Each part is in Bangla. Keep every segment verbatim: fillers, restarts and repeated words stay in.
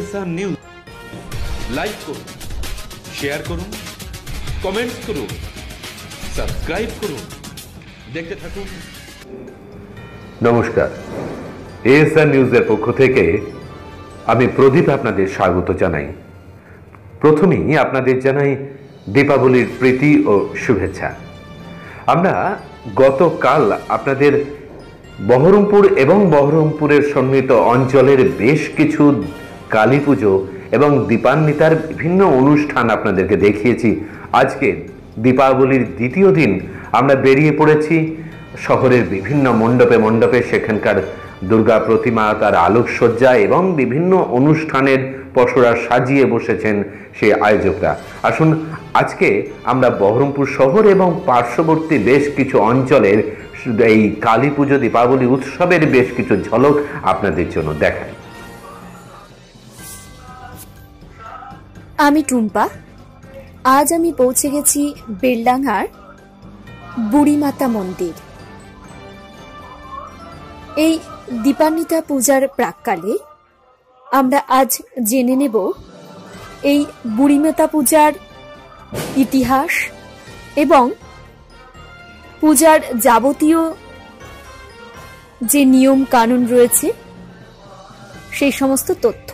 এএসআর নিউজ লাইক করুন, শেয়ার করুন, কমেন্টস করুন, সাবস্ক্রাইব করুন, দেখতে থাকুন। নমস্কার, এএসআর নিউজের পক্ষ থেকে আমি প্রদীপ আপনাদের স্বাগত জানাই। প্রথমেই আপনাদের জানাই দীপাবলির প্রীতি ও শুভেচ্ছা। আমরা গতকাল আপনাদের বহরমপুর এবং বহরমপুরের সন্নিহিত অঞ্চলের বেশ কিছু কালী পুজো এবং দীপান্বিতার বিভিন্ন অনুষ্ঠান আপনাদেরকে দেখিয়েছি। আজকে দীপাবলির দ্বিতীয় দিন আমরা বেরিয়ে পড়েছি শহরের বিভিন্ন মণ্ডপে মণ্ডপে, সেখানকার দুর্গা প্রতিমা, তার আলোকসজ্জা এবং বিভিন্ন অনুষ্ঠানের পসরা সাজিয়ে বসেছেন সেই আয়োজকরা। আসুন আজকে আমরা বহরমপুর শহর এবং পার্শ্ববর্তী বেশ কিছু অঞ্চলের এই কালী পুজো দীপাবলি উৎসবের বেশ কিছু ঝলক আপনাদের জন্য দেখাই। আমি টুম্পা। আজ আমি পৌঁছে গেছি বেলডাঙ্গার বুড়িমাতা মন্দির। এই দীপান্বিতা পূজার প্রাক্কালে আমরা আজ জেনে নেব এই বুড়িমাতা পূজার ইতিহাস এবং পূজার যাবতীয় যে নিয়ম কানুন রয়েছে সেই সমস্ত তথ্য।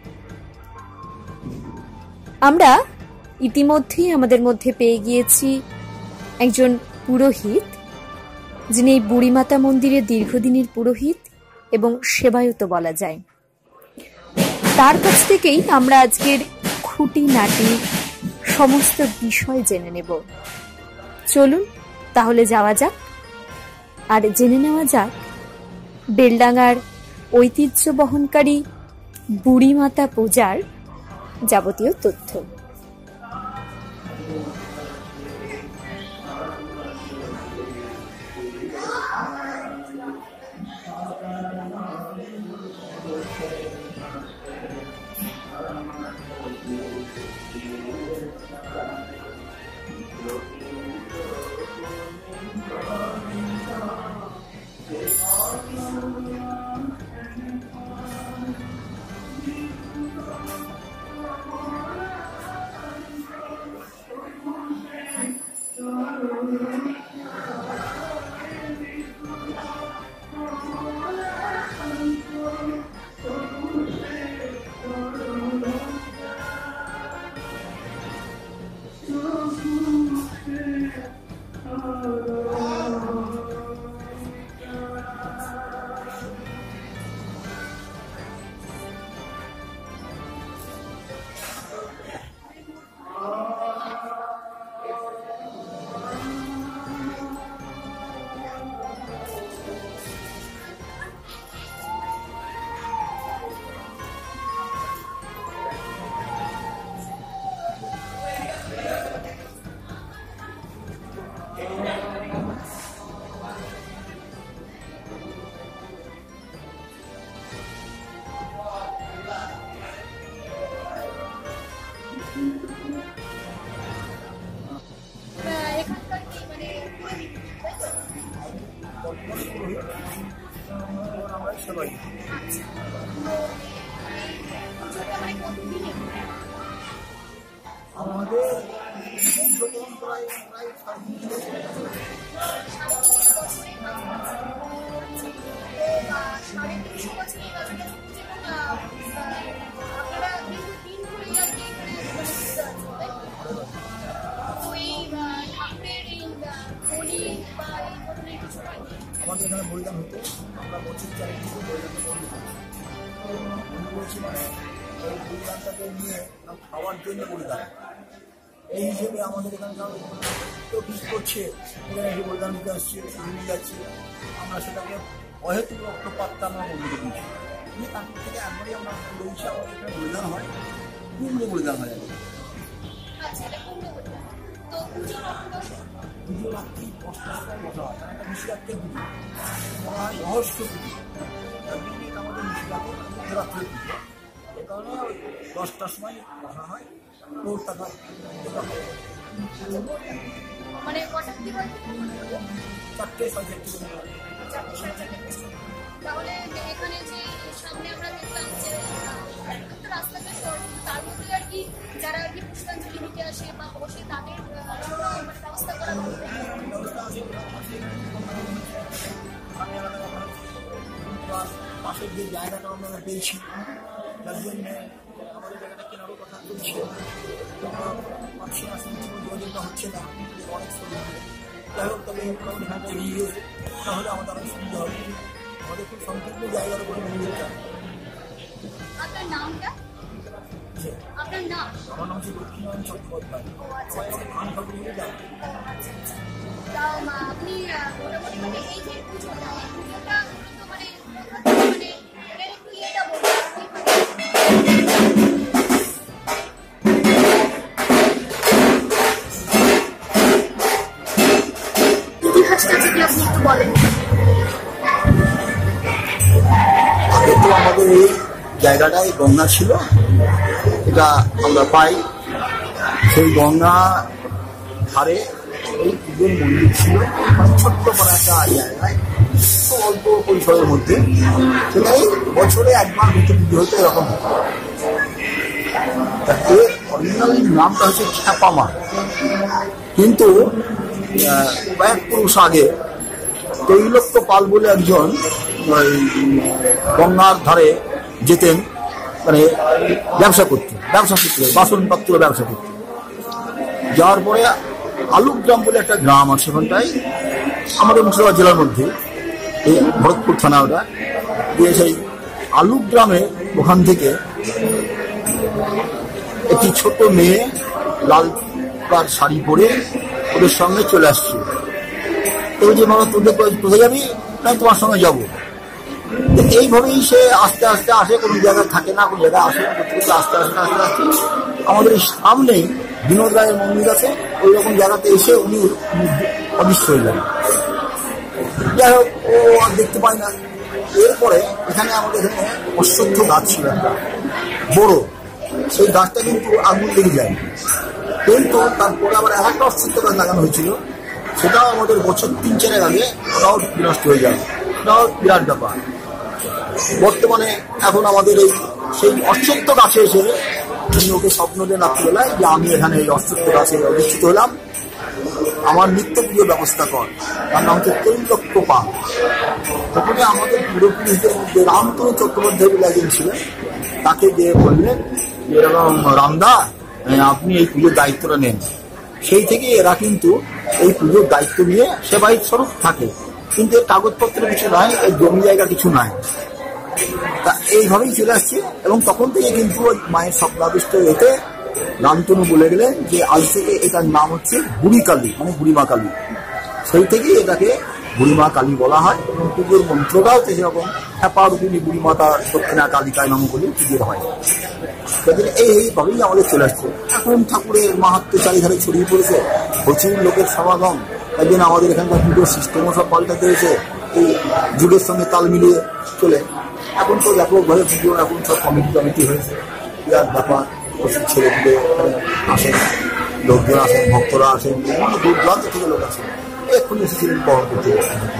আমরা ইতিমধ্যেই আমাদের মধ্যে পেয়ে গিয়েছি একজন পুরোহিত, যিনি এই বুড়িমাতা মন্দিরের দীর্ঘদিনের পুরোহিত এবং সেবায়ত বলা যায়। তার কাছ থেকেই আমরা আজকের খুঁটিনাটি সমস্ত বিষয় জেনে নেব। চলুন তাহলে যাওয়া যাক আর জেনে নেওয়া যাক বেলডাঙ্গার ঐতিহ্য বহনকারী বুড়িমাতা পূজার যাবতীয় তথ্য। আমাদের প্রায় প্রায় সাড়ে তিনশো বছর আমাদের এখানে বলিদান হতো। আমরা বছর চারেক থেকে বলিদান বলছি, মানে এই বলিদানটাকে নিয়ে খাওয়ার জন্য বলিদান এই হিসেবে আমাদের এখানকার তো কিছু করছে, এখানে এসে বলিদান দিতে আসছে, নিয়ে যাচ্ছে। আমরা সেটাকে অহেতুক রক্তপাতটা আমরা বন্ধ করে দিচ্ছি। নিয়ে তারপর থেকে একবারই আমরা বলছি আমাদের এখানে বলিদান হয়, পূর্ণ বলিদান হয়। পুজো রাত্রি দশটার সময় বসা হয়, একটা নিশিরাত্রের পুজো বলা হয়, রহস্য পুজো। আমাদের নিশিরাত্রে মধ্যরাত্রের পুজো, এ কারণে দশটার সময় বসা হয়। তোর টাকা চারটে সাড়ে চারটে তাহলে এখানে যে সামনে আমরা দেখলাম যে একটা রাস্তাটা তার মধ্যে আর কি যারা আর কি পুষ্পাঞ্জলি দিতে আসে বা বসে তাদের জন্য মানে ব্যবস্থা করা হবে। পাশের যে জায়গাটা আমরা পেয়েছি তার জন্য আমাদের জায়গাটা কেনারও কথা চলছে, পাচ্ছি না, যোগাযোগটা হচ্ছে না, অনেক সুবিধা। যাই হোক, তবে এখানটা এগিয়ে তাহলে আমাদের অনেক সুবিধা হবে। আমাদের খুব সংকীর্ণ জায়গার উপরে মন্দিরটা। আপনার নামটা? আপনার নাম? আমার নাম হচ্ছে লক্ষ্মীনারায়ণ চট্টোপাধ্যায়। খান ঠাকুর বলে যান। তাও আপনি মোটামুটি মানে এই যে পুজোটা এই পুজোটা তো মানে মানে এর একটু ইয়েটা বলবেন। ইতিহাসটা যদি আপনি একটু বলেন। আগে তো আমাদের এই জায়গাটায় গঙ্গা ছিল, এটা আমরা পাই। সেই গঙ্গা ধারে এই পুজোর মন্দির ছিল, ছোট্ট করে একটা জায়গায়, অল্প পরিসরের মধ্যে। সেটাই বছরে একবার দুটো পুজো হতো, এরকম। এর অরিজিনাল নামটা হচ্ছে খ্যাপামা, কিন্তু কয়েক পুরুষ আগে তৈলক্য পাল বলে একজন গঙ্গার ধারে যেতেন, মানে ব্যবসা করতেন, ব্যবসা সূত্রে বাসনপত্র ব্যবসা করতেন। যাওয়ার পরে আলুগ্রাম বলে একটা গ্রাম আছে ওখানটায়, আমাদের মুর্শিদাবাদ জেলার মধ্যে, এই ভরতপুর থানা ওটা দিয়ে। সেই আলুগ্রামে ওখান থেকে একটি ছোট মেয়ে লাল কার শাড়ি পরে ওদের সঙ্গে চলে আসছে। তো যে মামা তোদের কোথায় যাবি? না, তোমার সঙ্গে যাবো। এইভাবেই সে আস্তে আস্তে আসে, কোনো জায়গায় থাকে না, কোনো জায়গায় আসে আস্তে আস্তে আস্তে আস্তে আমাদের এই সামনেই বিনোদ রায়ের মন্দির আছে, ওই রকম জায়গাতে এসে উনি অদৃশ্য হয়ে যান। যাই হোক, ও আর দেখতে পায় না। এরপরে এখানে আমাদের এখানে অশ্বত্থ গাছ ছিল একটা বড়, সেই গাছটা কিন্তু আগুন লেগে যায়। কিন্তু তারপরে আবার আর একটা অশ্বত্থ গাছ লাগানো হয়েছিল, সেটাও আমাদের বছর তিন চারেক আগে ওটাও বিনষ্ট হয়ে যায়। এটাও বিরাট ব্যাপার। বর্তমানে এখন আমাদের এই সেই অশ্বত্থ গাছে এসে তিনি ওকে স্বপ্ন দেন রাত্রিবেলায় যে আমি এখানে এই অশ্বত্থ গাছে অধিষ্ঠিত হলাম, আমার নিত্য পুজোর ব্যবস্থা কর। তার নাম হচ্ছে তৈলক্য পা। তখনই আমাদের পূর্বপুরুষদের মধ্যে রামতনু চট্টোপাধ্যায় বলে একজন ছিলেন, তাকে দিয়ে বললেন এরকম রামদা, আপনি এই পুজোর দায়িত্বটা নেন। সেই থেকে এরা কিন্তু এই পুজোর দায়িত্ব নিয়ে সেবায়িত স্বরূপ থাকে, কিন্তু এর কাগজপত্র কিছু নাই, এর জমি জায়গা কিছু নাই। তা এইভাবেই চলে আসছে। এবং তখন থেকে কিন্তু ওই মায়ের স্বপ্নাদিষ্ট এতে রামতনু বলে গেলেন যে আজ থেকে এটার নাম হচ্ছে বুড়ি কালী, মানে বুড়িমা কালী। সেই থেকেই এটাকে বুড়িমা কালী বলা হয়। এবং পুজোর মন্ত্রটাও সেরকম হ্যাপা রূপিণী বুড়িমাতা দক্ষিণা কালিকায় নাম বলে পুজোর হয়। এই এইভাবেই আমাদের চলে আসছে। এখন ঠাকুরের মাহাত্ম্য চারিধারে ছড়িয়ে পড়েছে, প্রচুর লোকের সমাগম। তাই জন্য আমাদের এখানকার পুজোর সিস্টেমও সব পাল্টাতে হয়েছে, এই যুগের সঙ্গে তাল মিলিয়ে চলে। এখন তো ব্যাপকভাবে পুজো এখন সব কমিটি কমিটি হয়েছে, বিরাট ব্যাপার। প্রচুর ছেলে পুলে আসেন, লোকজন আসেন, ভক্তরা আসেন, বিভিন্ন দূর দূরান্ত থেকে লোক আসেন। এক্ষুনি এসেছিলেন পাওয়ার করতে।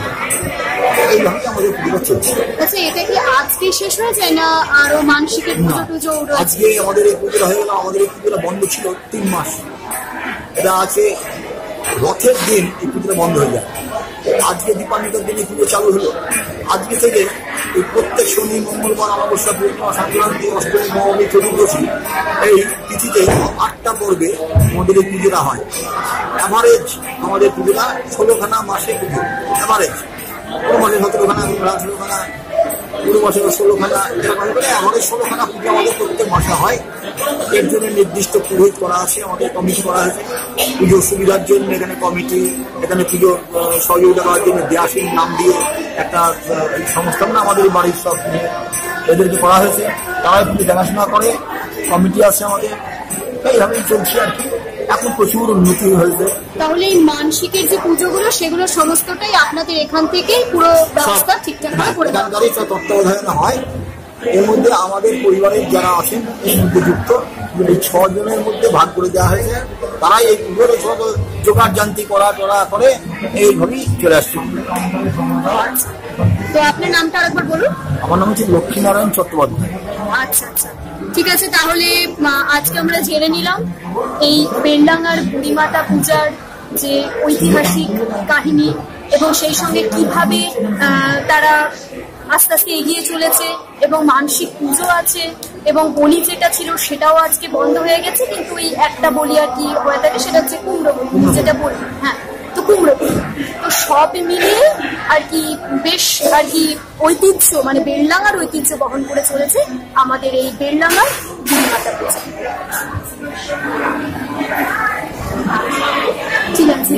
এইভাবেই আমাদের পুজোটা চলছে। আচ্ছা, এটা কি আজকে শেষ হয়ে যায় না আরো মানসিকের পুজো টুজো? আজকে আমাদের এই পুজোটা হয়ে গেল। আমাদের এই পুজোটা বন্ধ ছিল তিন মাস। এটা আছে রথের দিন এই পুজোটা বন্ধ হয়ে যায়। আজকে দীপান্বিতার দিন এই পুজো চালু হলো। আজকে থেকে এই প্রত্যেক শনি, মঙ্গলবার, অমাবস্যা, পূর্ণিমা, সংক্রান্তি, অষ্টমী, নবমী, চতুর্দশী এই তিথিতে আটটা পর্বে আমাদের এই পুজোটা হয়। অ্যাভারেজ আমাদের পুজোটা ষোলোখানা মাসে পুজো। অ্যাভারেজ কোনো মাসে সতেরোখানা, ষোলোখানা, পুরো মাসে ষোলোখানা, এরকম করে আমাদের ষোলোখানা পুজো আমাদের প্রত্যেক মাসে হয়। এর জন্য নির্দিষ্ট পুরোহিত করা আছে, আমাদের কমিটি করা হয়েছে পুজোর সুবিধার জন্য। এখানে কমিটি, এখানে পুজোর সহযোগিতা করার জন্য দেয়াসীন নাম দিয়ে একটা সংস্থা, না আমাদের বাড়ির সব এদেরকে করা হয়েছে। তারাই পুজো দেখাশোনা করে, কমিটি আছে আমাদের। এইভাবেই চলছে আর কি। এখন প্রচুর উন্নতি হয়েছে। তাহলে এই মানসিকের যে পুজোগুলো সেগুলো সমস্তটাই আপনাদের এখান থেকেই পুরো ব্যবস্থা ঠিকঠাক করে দেওয়া হয়, তত্ত্বাবধানে হয়। এর মধ্যে আমাদের পরিবারের যারা আছেন এর মধ্যে যুক্ত, এই ছ জনের মধ্যে ভাগ করে দেওয়া হয়েছে। তারাই এই পুজোর জোগাড় জান্তি করা টরা করে এইভাবেই চলে আসছে। তো আপনার নামটা আরেকবার বলুন। আমার নাম হচ্ছে লক্ষ্মীনারায়ণ চট্টোপাধ্যায়। আচ্ছা আচ্ছা, ঠিক আছে। তাহলে আহ, আজকে আমরা জেনে নিলাম এই বেলডাঙ্গার বুড়িমাতা পূজার যে ঐতিহাসিক কাহিনী এবং সেই সঙ্গে কিভাবে আহ, তারা আস্তে আস্তে এগিয়ে চলেছে এবং মানসিক পুজো আছে এবং বলি যেটা ছিল সেটাও আজকে বন্ধ হয়ে গেছে, কিন্তু এই একটা বলি আর কি হয়ে থাকে, সেটা হচ্ছে কুমড়ো বলি, যেটা বলি। হ্যাঁ, তো কুমড়ো বলি, তো সব মিলিয়ে আর কি বেশ আর কি ঐতিহ্য, মানে বেলডাঙ্গার ঐতিহ্য বহন করে চলেছে আমাদের এই বেলডাঙ্গার বুড়িমাতা পূজা। ঠিক আছে।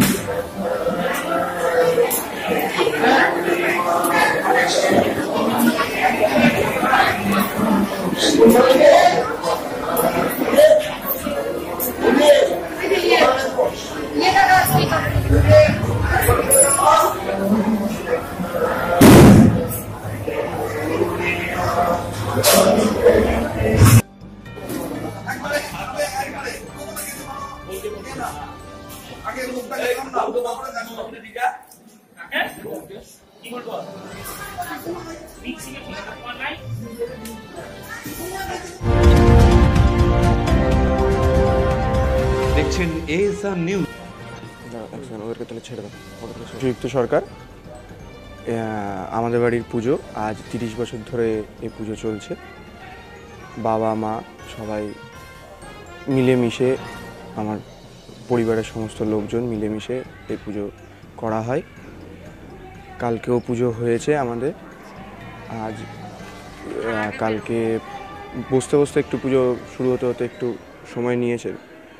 দেখছেন এএসআর নিউজ। ওদেরকে তাহলে ছেড়ে দাও। যুক্ত সরকার, আমাদের বাড়ির পুজো আজ তিরিশ বছর ধরে এই পুজো চলছে। বাবা মা সবাই মিলেমিশে, আমার পরিবারের সমস্ত লোকজন মিলেমিশে এই পুজো করা হয়। কালকেও পুজো হয়েছে আমাদের। আজ কালকে বসতে বসতে একটু পুজো শুরু হতে হতে একটু সময় নিয়েছে।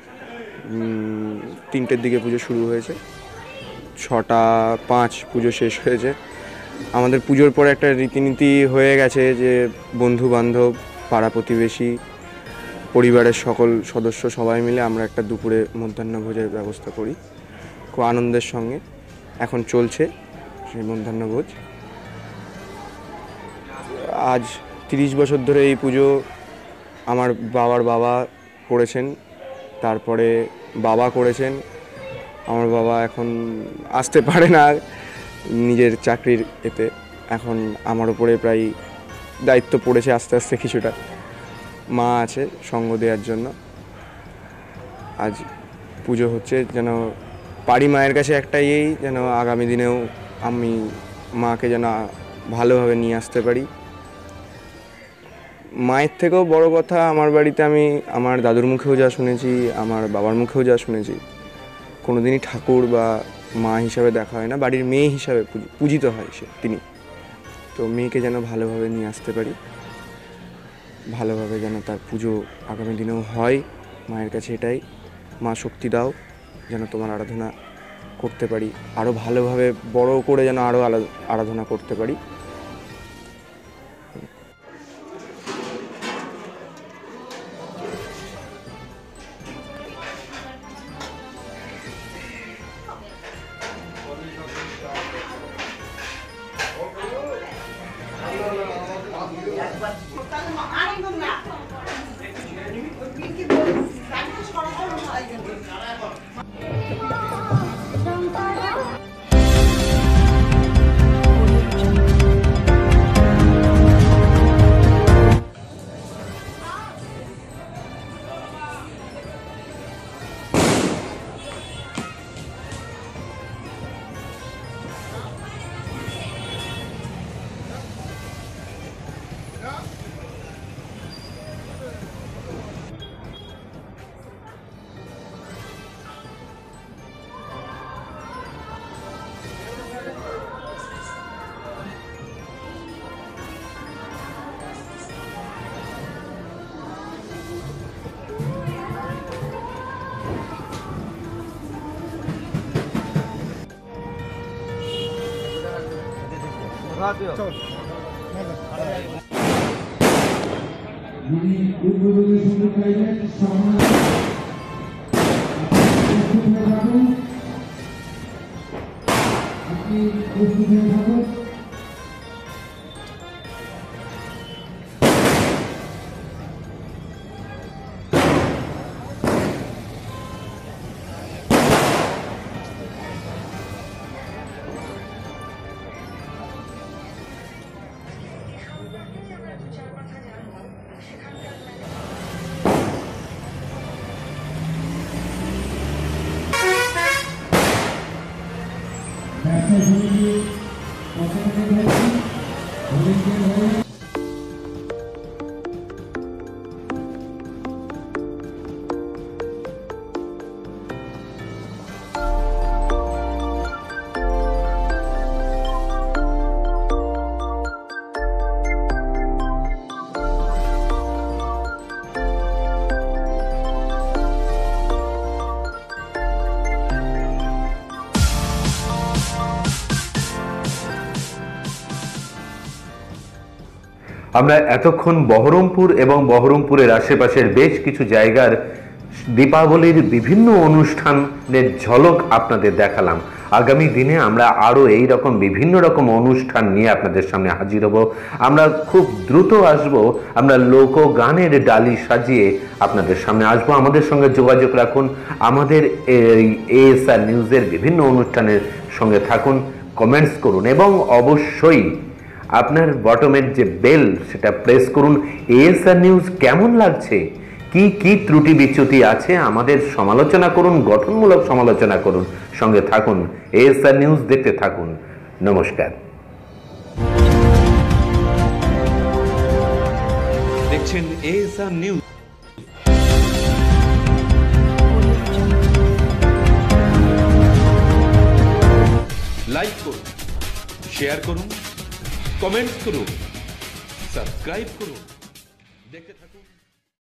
তিনটের দিকে পুজো শুরু হয়েছে, ছটা পাঁচ পুজো শেষ হয়েছে। আমাদের পুজোর পরে একটা রীতিনীতি হয়ে গেছে যে বন্ধু বান্ধব, পাড়া প্রতিবেশী, পরিবারের সকল সদস্য সবাই মিলে আমরা একটা দুপুরে মধ্যাহ্নভোজের ব্যবস্থা করি খুব আনন্দের সঙ্গে। এখন চলছে সেই মধ্যাহ্নভোজ। আজ তিরিশ বছর ধরে এই পুজো আমার বাবার বাবা করেছেন, তারপরে বাবা করেছেন। আমার বাবা এখন আসতে পারে না নিজের চাকরির এতে, এখন আমার উপরে প্রায় দায়িত্ব পড়েছে আস্তে আস্তে কিছুটা। মা আছে সঙ্গ দেওয়ার জন্য। আজ পুজো হচ্ছে, যেন পারি মায়ের কাছে একটাই এই যেন আগামী দিনেও আমি মাকে যেন ভালোভাবে নিয়ে আসতে পারি। মায়ের থেকেও বড় কথা, আমার বাড়িতে আমি আমার দাদুর মুখেও যা শুনেছি, আমার বাবার মুখেও যা শুনেছি, কোনোদিনই ঠাকুর বা মা হিসাবে দেখা হয় না, বাড়ির মেয়ে হিসাবে পূজিত হয় সে তিনি। তো মেয়েকে যেন ভালোভাবে নিয়ে আসতে পারি, ভালোভাবে যেন তার পুজো আগামী দিনেও হয়। মায়ের কাছে এটাই, মা শক্তি দাও যেন তোমার আরাধনা করতে পারি, আরও ভালোভাবে বড় করে যেন আরও আরাধনা করতে পারি। আমরা এতক্ষণ বহরমপুর এবং বহরমপুরের আশেপাশের বেশ কিছু জায়গার দীপাবলির বিভিন্ন অনুষ্ঠানের ঝলক আপনাদের দেখালাম। আগামী দিনে আমরা আরও এই রকম বিভিন্ন রকম অনুষ্ঠান নিয়ে আপনাদের সামনে হাজির হব। আমরা খুব দ্রুত আসব, আমরা লোকগানের ডালি সাজিয়ে আপনাদের সামনে আসব। আমাদের সঙ্গে যোগাযোগ রাখুন, আমাদের এই এএসআর নিউজের বিভিন্ন অনুষ্ঠানের সঙ্গে থাকুন, কমেন্টস করুন এবং অবশ্যই আপনার বটমের যে বেল সেটা প্রেস করুন। এএসআর নিউজ কেমন লাগছে, কি কি ত্রুটি বিচ্যুতি আছে আমাদের সমালোচনা করুন, গঠনমূলক সমালোচনা করুন, সঙ্গে থাকুন, এএসআর নিউজ দেখতে থাকুন। নমস্কার। দেখছেন এএসআর নিউজ। লাইক করুন, শেয়ার করুন, কমেন্টস করুন, সাবস্ক্রাইব করুন, দেখতে থাকুন।